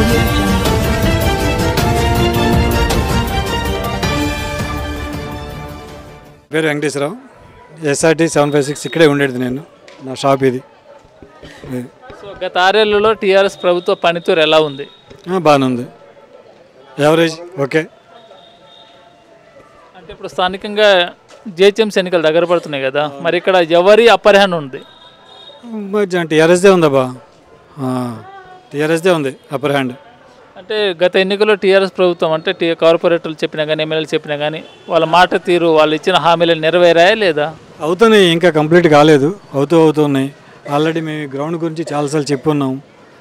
audio jungle. పేరు Venkateswararao, SRT 756 ఇక్కడే ఉండేది నేను, నా షాప్ ఇది. సో గత 6 ఏళ్లలో టీఆర్ఎస్ ప్రభుత్వ పనితీరు ఎలా ఉంది? బాగానే ఉంది, యావరేజ్ ఓకే. అంటే ఇప్పుడు స్థానికంగా జిహెచ్ఎంసీ ఎన్నికలు దగ్గర పడుతున్నాయి కదా, మరి ఇక్కడ ఎవరి అప్పర్ హ్యాండ్ ఉంది? టీఆర్ఎస్దే ఉందబ్బా, టీఆర్ఎస్దే ఉంది అప్పర్ హ్యాండ్. అంటే గత ఎన్నికల్లో టీఆర్ఎస్ ప్రభుత్వం అంటే కార్పొరేటర్లు చెప్పినా కానీ ఎమ్మెల్యేలు చెప్పినా కానీ వాళ్ళ మాట తీరు, వాళ్ళు ఇచ్చిన హామీలు నెరవేరాయా లేదా? అవుతున్నాయి, ఇంకా కంప్లీట్ కాలేదు, అవుతున్నాయి. ఆల్రెడీ మేము గ్రౌండ్ గురించి చాలాసార్లు చెప్పున్నాం.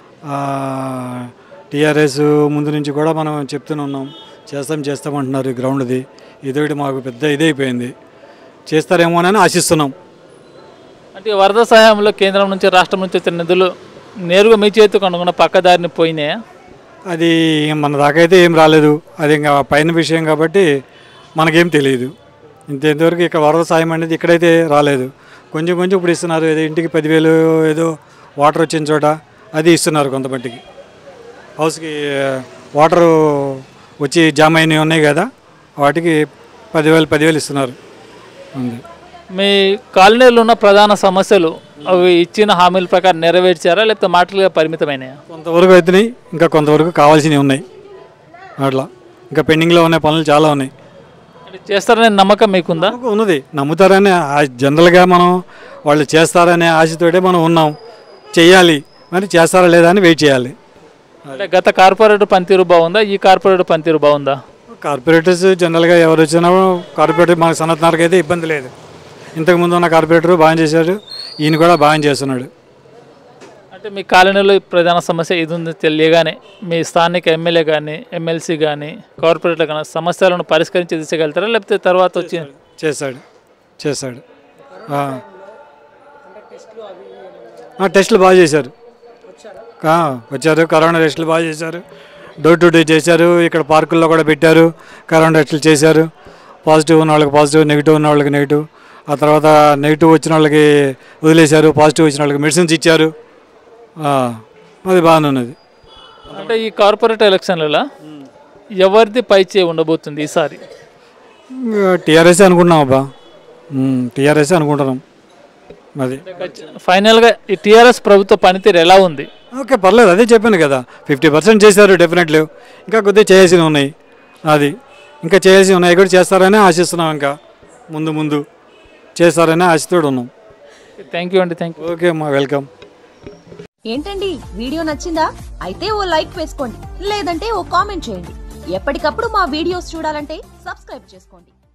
టీఆర్ఎస్ ముందు నుంచి కూడా మనం చెప్తూనే ఉన్నాం, చేస్తామంటున్నారు. గ్రౌండ్ది ఇదొకటి మాకు పెద్ద ఇదైపోయింది, చేస్తారేమోనని ఆశిస్తున్నాం. అంటే వరద సహాయంలో కేంద్రం నుంచి రాష్ట్రం నుంచి వచ్చిన నిధులు నేరుగా మీ చేతికి అనుకున్న పక్కదారిని పోయినాయా? అది మన దాకా అయితే ఏం రాలేదు, అది ఇంకా పైన విషయం కాబట్టి మనకేం తెలియదు. ఇంతవరకు ఇక్కడ వరద సాయం అనేది ఇక్కడైతే రాలేదు. కొంచెం ఇప్పుడు ఇస్తున్నారు, ఏదో ఇంటికి 10,000 ఏదో వాటర్ వచ్చిన చోట అది ఇస్తున్నారు. కొంతమందికి హౌస్కి వాటరు వచ్చి జామ్ అయినవి ఉన్నాయి కదా, వాటికి 10,000 ఇస్తున్నారు. ఉంది. మీ కాలనీలో ఉన్న ప్రధాన సమస్యలు అవి ఇచ్చిన హామీల ప్రకారం నెరవేర్చారా లేకపోతే మాటలుగా పరిమితమైనాయా? కొంతవరకు అవుతున్నాయి, ఇంకా కొంతవరకు కావాల్సినవి ఉన్నాయి. అట్లా ఇంకా పెండింగ్లో ఉన్న పనులు చాలా ఉన్నాయి. చేస్తారనే నమ్మకం మీకుందా? ఉన్నది, నమ్ముతారనే జనరల్గా మనం వాళ్ళు చేస్తారనే ఆశతోటే మనం ఉన్నాం. చెయ్యాలి, మరి చేస్తారా లేదా అని వెయిట్ చేయాలి. అంటే గత కార్పొరేటర్ పనితీరు బాగుందా, ఈ కార్పొరేటర్ పనితీరు బాగుందా? కార్పొరేటర్స్ జనరల్గా ఎవరు వచ్చినా కార్పొరేటర్ మనకు సనత్నార్కి అయితే ఇబ్బంది లేదు. ఇంతకుముందు ఉన్న కార్పొరేటర్ బాగా చేశాడు, ఈయన కూడా బాగా చేస్తున్నాడు. అంటే మీ కాలనీలో ప్రధాన సమస్య ఇది ఉంది తెలియగానే మీ స్థానిక ఎమ్మెల్యే కానీ ఎమ్మెల్సీ కానీ కార్పొరేటర్ కానీ సమస్యలను పరిష్కరించి తీసుకోగలుగుతారా లేకపోతే తర్వాత వచ్చి చేశాడు? టెస్టులు బాగా చేశారు, వచ్చారు. కరోనా టెస్టులు బాగా చేశారు, డోర్ టు డోర్ చేశారు. ఇక్కడ పార్కుల్లో కూడా పెట్టారు, కరోనా టెస్టులు చేశారు. పాజిటివ్ ఉన్న వాళ్ళకి పాజిటివ్, నెగిటివ్ ఉన్న వాళ్ళకి నెగిటివ్. ఆ తర్వాత నెగిటివ్ వచ్చిన వాళ్ళకి వదిలేశారు, పాజిటివ్ వచ్చిన వాళ్ళకి మెడిసిన్స్ ఇచ్చారు. అది బాగానే ఉన్నది. అంటే ఈ కార్పొరేట్ ఎలక్షన్లలో ఎవరిది పై చేయి ఉండబోతుంది ఈసారి? టీఆర్ఎస్ అనుకుంటున్నాం అబ్బా, టీఆర్ఎస్ అనుకుంటున్నాం. అది ఫైనల్గా ఈ టీఆర్ఎస్ ప్రభుత్వ పనితీరు ఎలా ఉంది? ఓకే, పర్లేదు. అదే చెప్పాను కదా, 50% చేశారు డెఫినెట్లీ. ఇంకా కొద్దిగా చేయాల్సినవి ఉన్నాయి, అది ఇంకా చేయాల్సి ఉన్నాయి కూడా చేస్తారని ఆశిస్తున్నాం. ఇంకా ముందు చేస్తారని ఆశతో ఉన్నాం. థ్యాంక్ యూ అండి. Thank you. ఓకే అమ్మా, వెల్కమ్. ఏంటండి వీడియో నచ్చిందా? అయితే ఓ లైక్ వేసుకోండి, లేదంటే ఓ కామెంట్ చేయండి. ఎప్పటికప్పుడు మా వీడియోస్ చూడాలంటే సబ్స్క్రైబ్ చేసుకోండి.